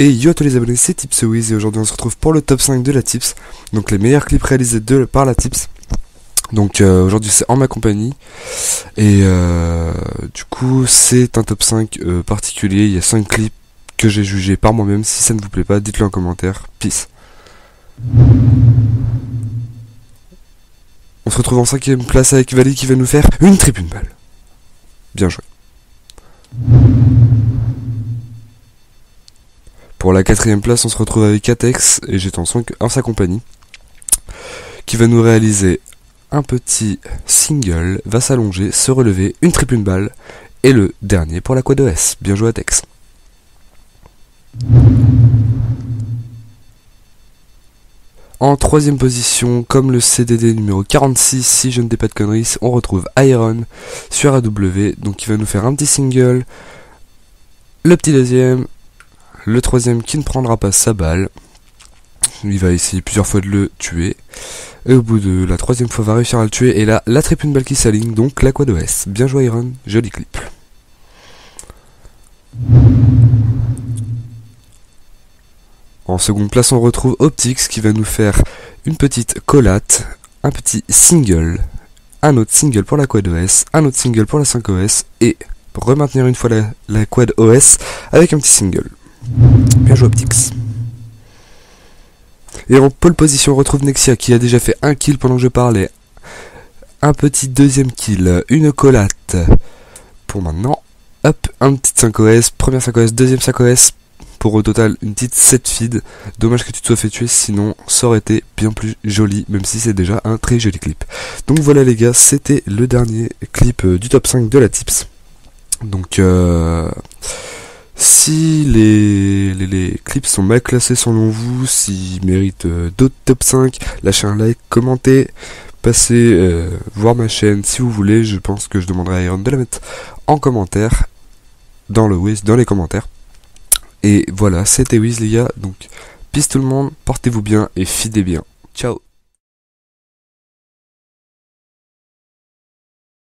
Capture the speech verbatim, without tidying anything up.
Et yo à tous les abonnés, c'est TipsWiz et aujourd'hui on se retrouve pour le top cinq de la Tips. Donc les meilleurs clips réalisés de, par la Tips. Donc euh, aujourd'hui c'est en ma compagnie. Et euh, du coup c'est un top cinq euh, particulier. Il y a cinq clips que j'ai jugés par moi-même. Si ça ne vous plaît pas, dites-le en commentaire. Peace. On se retrouve en cinquième place avec Vali qui va nous faire une tribune balle. Bien joué. Pour la quatrième place, on se retrouve avec Atex, et j'étais en, son, en sa compagnie, qui va nous réaliser un petit single, va s'allonger, se relever, une triple une balle, et le dernier pour la quad O S. Bien joué Atex. En troisième position, comme le C D D numéro quarante-six, si je ne dis pas de conneries, on retrouve Iron sur A W, donc il va nous faire un petit single, le petit deuxième, le troisième qui ne prendra pas sa balle, il va essayer plusieurs fois de le tuer, et au bout de la troisième fois va réussir à le tuer, et là, la triple une balle qui s'aligne, donc la quad O S. Bien joué Iron, joli clip. En seconde place, on retrouve Optix qui va nous faire une petite collate, un petit single, un autre single pour la quad O S, un autre single pour la cinq O S, et remaintenir une fois la, la quad O S avec un petit single. Bien joué Optix. Et en pole position, on retrouve Nexia qui a déjà fait un kill pendant que je parlais. Un petit deuxième kill, une collate pour maintenant. Hop, un petit cinq O S, première cinq O S, deuxième cinq O S. Pour au total une petite sept feed. Dommage que tu te sois fait tuer, sinon ça aurait été bien plus joli, même si c'est déjà un très joli clip. Donc voilà les gars, c'était le dernier clip euh, du top cinq de la Tips. Donc euh, si les, les, les clips sont mal classés selon vous, s'ils méritent euh, d'autres top cinq, lâchez un like, commentez, passez euh, voir ma chaîne si vous voulez. Je pense que je demanderai à Iron de la mettre en commentaire, dans le Wiz, dans les commentaires. Et voilà, c'était Wiz les gars, donc peace tout le monde, portez-vous bien et fidez bien. Ciao.